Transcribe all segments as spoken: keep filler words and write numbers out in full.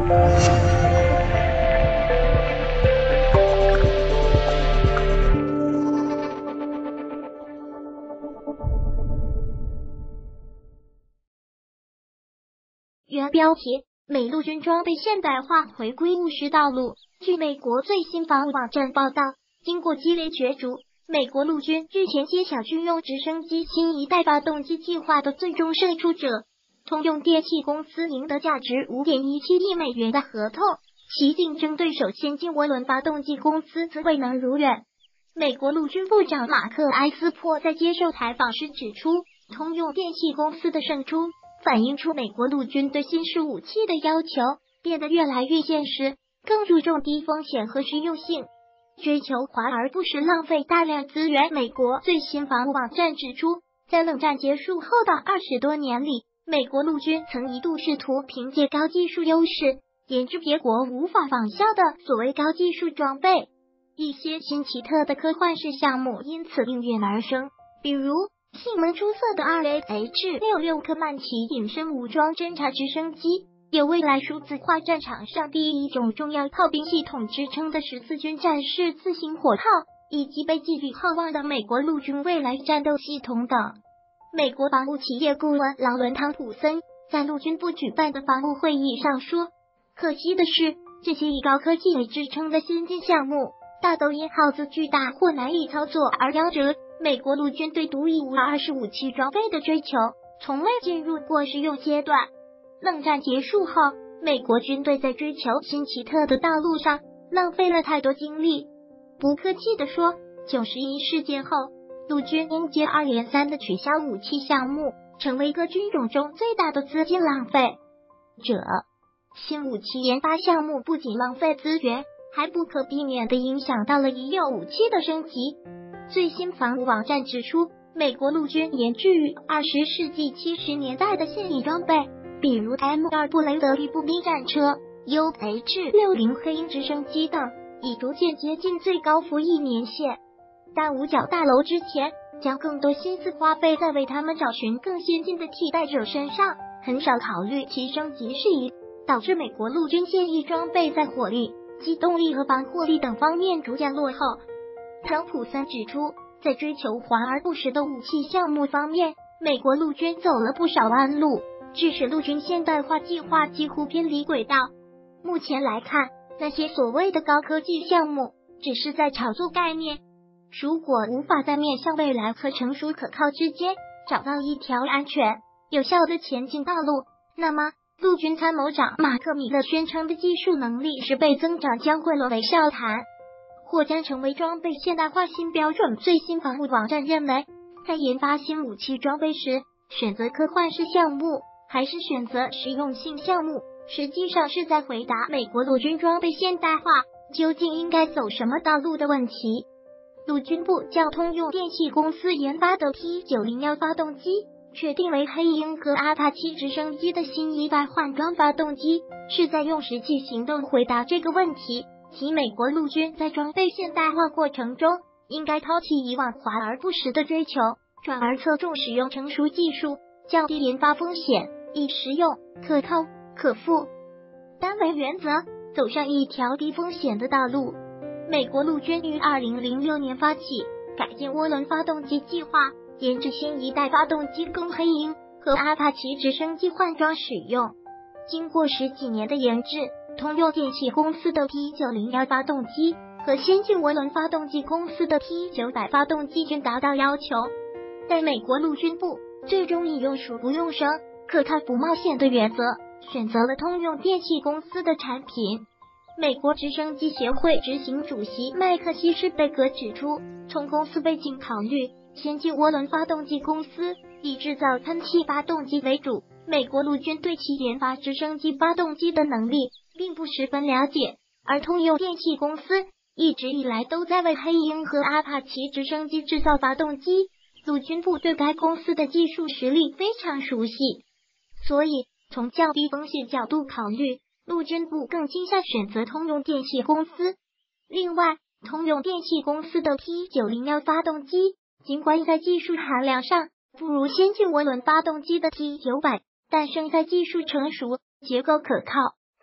原标题：美陆军装备现代化回归务实道路。据美国最新防务网站报道，经过激烈角逐，美国陆军日前揭晓军用直升机新一代发动机计划的最终胜出者，通用电气公司赢得价值 五点一七亿美元的合同，其竞争对手先进涡轮发动机公司则未能如愿。美国陆军部长马克·埃斯珀在接受采访时指出，通用电气公司的胜出反映出美国陆军对新式武器的要求变得越来越现实，更注重低风险和实用性，追求华而不实浪费大量资源。美国最新防务网站指出，在冷战结束后的二十多年里，美国陆军曾一度试图凭借高技术优势研制别国无法仿效的所谓高技术装备，一些新奇特的科幻式项目因此应运而生，比如性能出色的 R A H 六六 科曼奇隐身武装侦察直升机，有未来数字化战场上第一种重要炮兵系统之称的十四军战士自行火炮，以及被寄予厚望的美国陆军未来战斗系统等。美国防务企业顾问劳伦·汤普森在陆军部举办的防务会议上说，可惜的是，这些以高科技为支撑的先进项目大都因耗资巨大或难以操作而夭折。美国陆军对独一无二式武器装备的追求从未进入过实用阶段。冷战结束后，美国军队在追求新奇特的道路上浪费了太多精力。不客气地说，九十一事件后，陆军应接二连三的取消武器项目，成为各军种中最大的资金浪费者。新武器研发项目不仅浪费资源，还不可避免地影响到了已有武器的升级。最新防务网站指出，美国陆军研制于二十世纪七十年代的现役装备，比如 M 二 布雷德利步兵战车、U H 六零 黑鹰直升机等，已逐渐接近最高服役年限。但五角大楼之前将更多心思花费在为他们找寻更先进的替代者身上，很少考虑其升级事宜，导致美国陆军现役装备在火力、机动力和防护力等方面逐渐落后。汤普森指出，在追求华而不实的武器项目方面，美国陆军走了不少弯路，致使陆军现代化计划几乎偏离轨道。目前来看，那些所谓的高科技项目只是在炒作概念，如果无法在面向未来和成熟可靠之间找到一条安全有效的前进道路，那么陆军参谋长马克·米勒宣称的技术能力十倍增长将会沦为笑谈，或将成为装备现代化新标准。最新防务网站认为，在研发新武器装备时，选择科幻式项目还是选择实用性项目，实际上是在回答美国陆军装备现代化究竟应该走什么道路的问题。陆军部将通用电气公司研发的 P 九零一 发动机确定为黑鹰和阿帕奇直升机的新一代换装发动机，是在用实际行动回答这个问题，即美国陆军在装备现代化过程中应该抛弃以往华而不实的追求，转而侧重使用成熟技术，降低研发风险，以实用、可靠、可负担为原则，走上一条低风险的道路。美国陆军于二零零六年发起改进涡轮发动机计划，研制新一代发动机供黑鹰和阿帕奇直升机换装使用。经过十几年的研制，通用电气公司的 P 九零一 发动机和先进涡轮发动机公司的 P 九百 发动机均达到要求，但美国陆军部最终以用熟不用生、可靠不冒险的原则，选择了通用电气公司的产品。美国直升机协会执行主席麦克西施贝格指出，从公司背景考虑，先进涡轮发动机公司以制造喷气发动机为主，美国陆军对其研发直升机发动机的能力并不十分了解，而通用电气公司一直以来都在为黑鹰和阿帕奇直升机制造发动机，陆军部对该公司的技术实力非常熟悉，所以从较低风险角度考虑，陆军部更倾向选择通用电气公司。另外，通用电气公司的 P 九零一 发动机尽管在技术含量上不如先进涡轮发动机的 P 九百，但胜在技术成熟、结构可靠、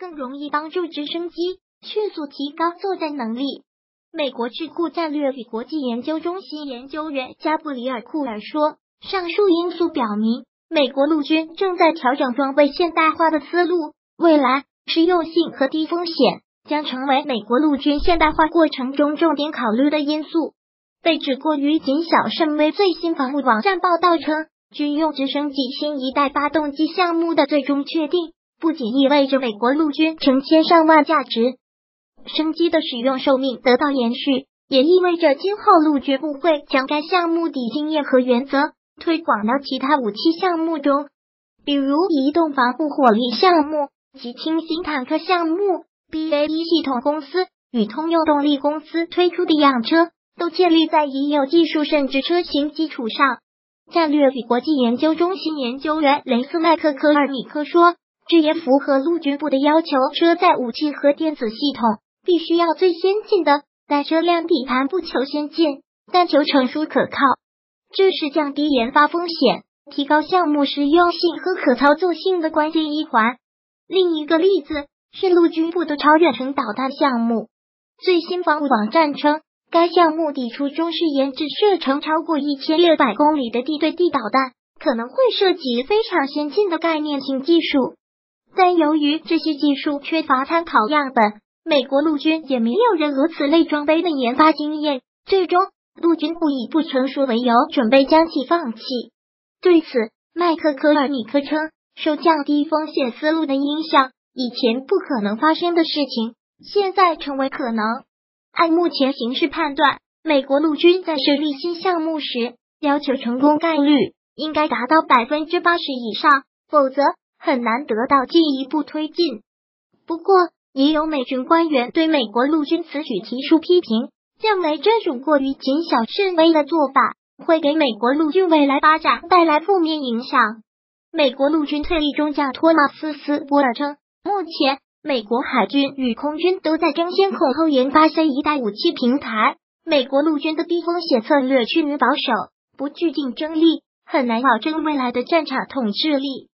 更容易帮助直升机迅速提高作战能力。美国智库战略与国际研究中心研究员加布里尔·库尔说，上述因素表明，美国陆军正在调整装备现代化的思路，未来实用性和低风险将成为美国陆军现代化过程中重点考虑的因素。被指过于谨小慎微，最新防务网站报道称，军用直升机新一代发动机项目的最终确定，不仅意味着美国陆军成千上万架直升机的使用寿命得到延续，也意味着今后陆军部会将该项目的经验和原则推广到其他武器项目中，比如移动防护火力项目及轻型坦克项目。B A E 系统公司与通用动力公司推出的样车都建立在已有技术甚至车型基础上。战略与国际研究中心研究员雷斯麦克科尔尼克说，这也符合陆军部的要求，车载武器和电子系统必须要最先进的，但车辆底盘不求先进，但求成熟可靠。这是降低研发风险、提高项目实用性和可操作性的关键一环。另一个例子是陆军部的超远程导弹项目。最新防务网站称，该项目的初衷是研制射程超过一千六百公里的地对地导弹，可能会涉及非常先进的概念性技术。但由于这些技术缺乏参考样本，美国陆军也没有任何此类装备的研发经验，最终陆军部以不成熟为由，准备将其放弃。对此，麦克科尔尼克称，受降低风险思路的影响，以前不可能发生的事情，现在成为可能。按目前形势判断，美国陆军在设立新项目时，要求成功概率应该达到 百分之八十 以上，否则很难得到进一步推进。不过，也有美军官员对美国陆军此举提出批评，认为这种过于谨小慎微的做法会给美国陆军未来发展带来负面影响。美国陆军退役中将托马斯·斯波尔称，目前美国海军与空军都在争先恐后研发新一代武器平台，美国陆军的低风险策略趋于保守，不具竞争力，很难保证未来的战场统治力。